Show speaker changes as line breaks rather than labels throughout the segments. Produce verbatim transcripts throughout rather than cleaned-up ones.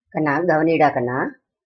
கண்ணா கவனிடா கண்ணா.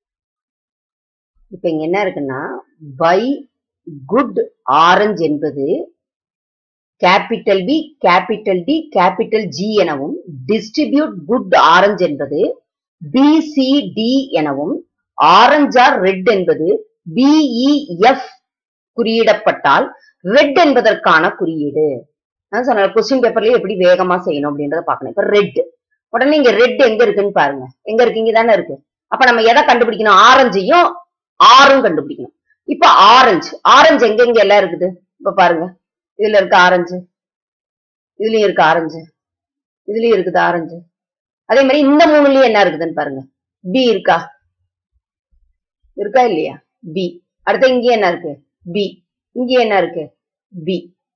இப்ப இங்க என்ன இருக்குன்னா, பை குட் ஆரஞ்சு என்பது capital B capital T capital G எனவும், டிஸ்ட்ரிபியூட் குட் ஆரஞ்சு என்பது பி சி டி எனவும், ஆரஞ்ச் ஆர் ரெட் என்பது பிஇஎஃப் குறியிடப்பட்டால் ரெட் என்பதற்கான குறியீடு. நான் சொன்ன கொஸ்டின் பேப்பர்லயே எப்படி வேகமா செய்யணும் அப்படின்றத பார்க்கணும். இப்ப ரெட், உடனே இங்க ரெட் எங்க இருக்குன்னு பாருங்க. எங்க இருக்கு? இங்க தானே இருக்கு. அப்ப நம்ம எதை கண்டுபிடிக்கணும்? ஆரஞ்சையும் ஆறும் கண்டுபிடிக்கணும். இப்ப ஆரஞ்சு ஆரஞ்சு எங்க எங்க எல்லாம் இருக்குது? இப்ப பாருங்க, இதுல இருக்கு ஆரஞ்சு, இதுலயும் இருக்கு ஆரஞ்சு, இதுலயும் இருக்குது ஆரஞ்சு. அதே மாதிரி இந்த மூணுலயும் என்ன இருக்குதுன்னு பாருங்க. பி இருக்கா? இருக்கா இல்லையா? பி. அடுத்து இங்க என்ன இருக்கு? பி. இங்க என்ன இருக்கு? பி.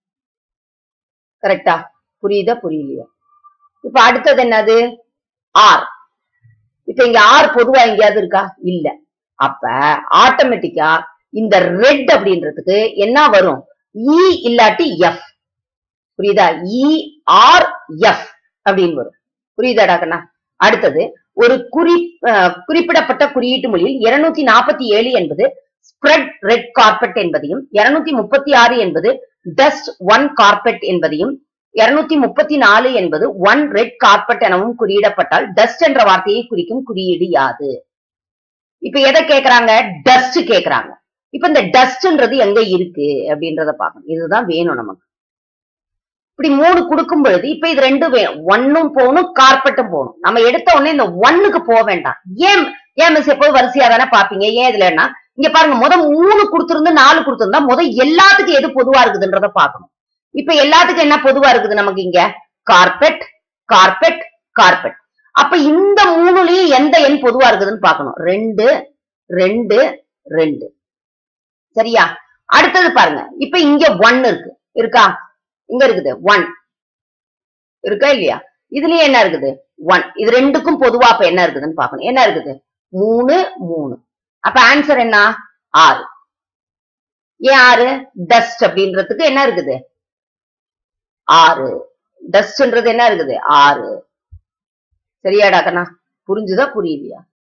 கரெக்டா? புரியுதா புரியலையா? இப்ப அடுத்தது என்னது? ஆர். இப்ப இங்க ஆர் பொதுவா எங்கேயாவது இருக்கா? இல்ல. அப்ப ஆட்டோமேட்டிக்கா இந்த ரெட் அப்படின்றதுக்கு என்ன வரும்? இ இல்லாட்டி எஃப். புரியுதா? இ ஆர் எஃப் அப்படின்னு வரும். புரியுதாடா கண்ணா? அடுத்தது ஒரு குறி குறிப்பிடப்பட்ட குறியீட்டு மொழியில் இருநூத்தி நாற்பத்தி ஏழு என்பது ஸ்ப்ரெட் ரெட் கார்பெட் என்பதையும், இருநூத்தி முப்பத்தி ஆறு என்பது டஸ்ட் ஒன் கார்பெட் என்பதையும், இருநூத்தி முப்பத்தி நாலு என்பது ஒன் ரெட் கார்பெட் எனவும் குறியிடப்பட்டால் டஸ்ட் என்ற வார்த்தையை குறிக்கும் குறியீடு யாது? இப்ப எதை கேக்குறாங்க? டஸ்ட் கேக்குறாங்க. இப்ப இந்த டஸ்ட்ன்றது எங்க இருக்கு அப்படின்றத பார்க்கணும். இதுதான் வேணும் நமக்கு. இப்படி மூணு கொடுக்கும் பொழுது இப்ப இது ரெண்டு வேணும். ஒன்னும் போகணும், கார்பெட்டும் போகணும். நம்ம எடுத்த உடனே இந்த ஒன்னுக்கு போக வேண்டாம். ஏன் ஏன் மிஸ் எப்போது வரிசையா தானே பாப்பீங்க? ஏன் இதுலன்னா இங்க பாருங்க, முத மூணு கொடுத்திருந்து நாலு கொடுத்திருந்தா முத எல்லாத்துக்கும் எது பொதுவா இருக்குதுன்றத பார்க்கணும். இப்ப எல்லாத்துக்கும் என்ன பொதுவா இருக்குது நமக்கு? இங்க கார்பெட் கார்பெட் கார்பெட். அப்ப இந்த மூணுலயும் எந்த எண் பொதுவா இருக்குதுன்னு பார்க்கணும். ரெண்டு ரெண்டு ரெண்டு. சரியா? அடுத்தது பாருங்க, இப்ப இங்க ஒன்னு இருக்கு. இருக்கா? இங்க இருக்குது ஒன். இருக்கா இல்லையா? இதுலயும் என்ன இருக்குது? ஒன். இது ரெண்டுக்கும் பொதுவா அப்ப என்ன இருக்குதுன்னு பார்க்கணும். என்ன இருக்குது? மூணு மூணு. அப்ப ஆன்சர் என்ன? ஆறு. ஏன் ஆறு? டஸ்ட் அப்படின்றதுக்கு என்ன இருக்குது? ஆறு. டஸ்ட்ன்றது என்ன இருக்குது? ஆறு. சரியாடா கண்ணா? புரிஞ்சுதா புரியலையா?